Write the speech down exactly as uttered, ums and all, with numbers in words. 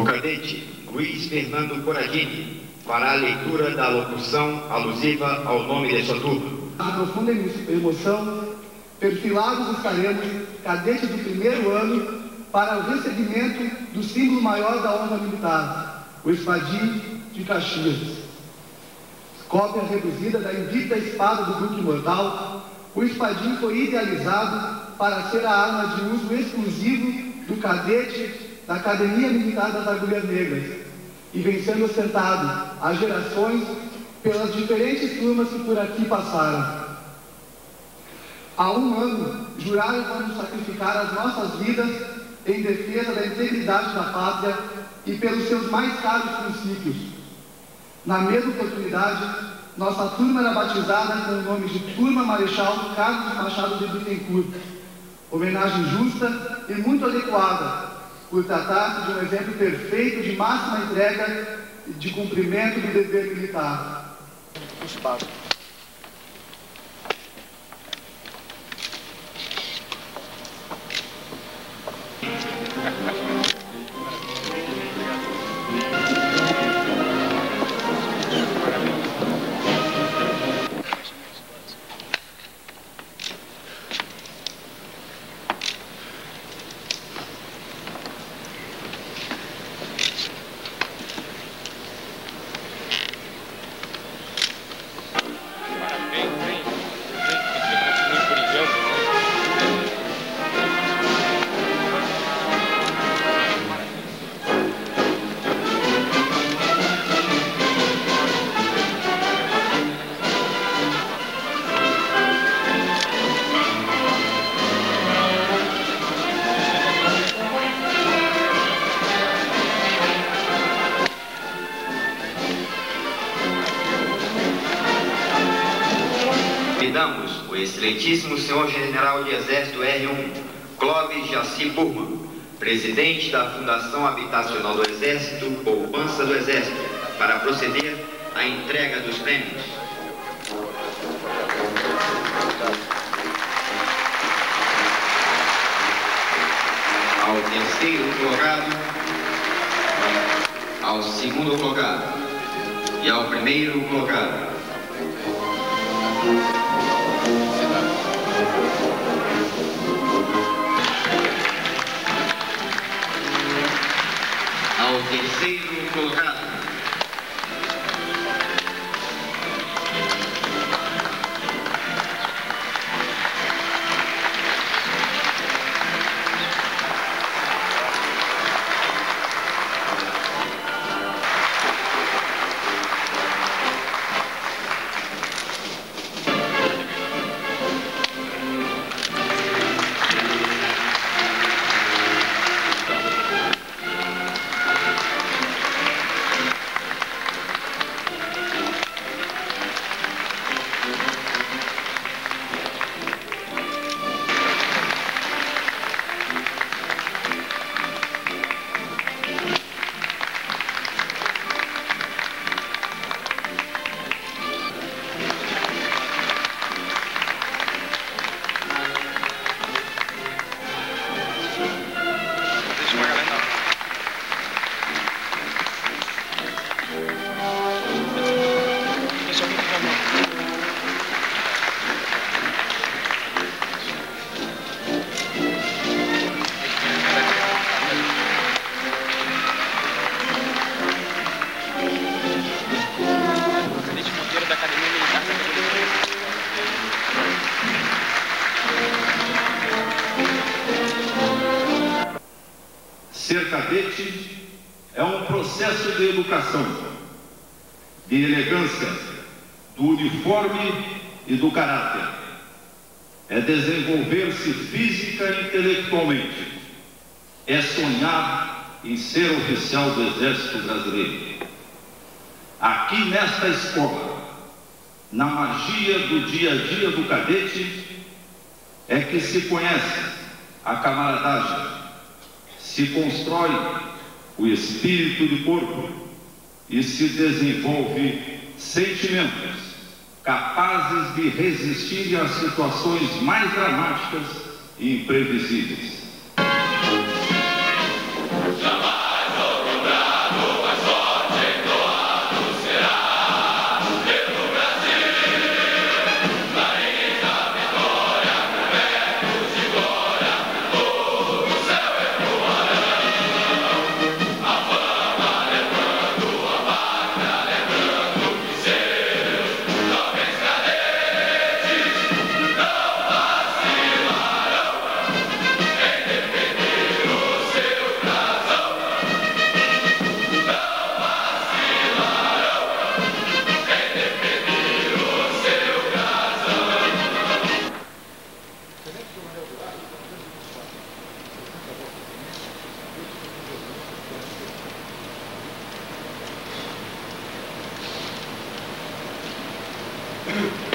cadete Luiz Fernando Corradini fará a leitura da locução alusiva ao nome de sua turma. De profunda emoção, perfilados estaremos, cadetes do primeiro ano, para o recebimento do símbolo maior da honra militar, o Espadim de Caxias. Cópia reduzida da invicta espada do Duque Imortal, o Espadim foi idealizado para ser a arma de uso exclusivo do cadete da Academia Militar das Agulhas Negras, e vem sendo ostentado há gerações pelas diferentes turmas que por aqui passaram. Há um ano, juraram vamos sacrificar as nossas vidas em defesa da integridade da pátria e pelos seus mais caros princípios. Na mesma oportunidade, nossa turma era batizada com o nome de Turma Marechal Carlos Machado de Bittencourt, homenagem justa e muito adequada, por tratar-se de um exemplo perfeito de máxima entrega e de cumprimento do dever militar. Espaço. Convidamos o excelentíssimo senhor general de exército R um, Clóvis Jaci Burman, presidente da Fundação Habitacional do Exército, Poupança do Exército, para proceder à entrega dos prêmios. Ao terceiro colocado, ao segundo colocado e ao primeiro colocado. Ao terceiro colocado. Ser cadete é um processo de educação, de elegância, do uniforme e do caráter. É desenvolver-se física e intelectualmente. É sonhar em ser oficial do Exército Brasileiro. Aqui nesta escola, na magia do dia a dia do cadete, é que se conhece a camaradagem, se constrói o espírito de corpo e se desenvolve sentimentos capazes de resistir às situações mais dramáticas e imprevisíveis. Jamais Obrigado.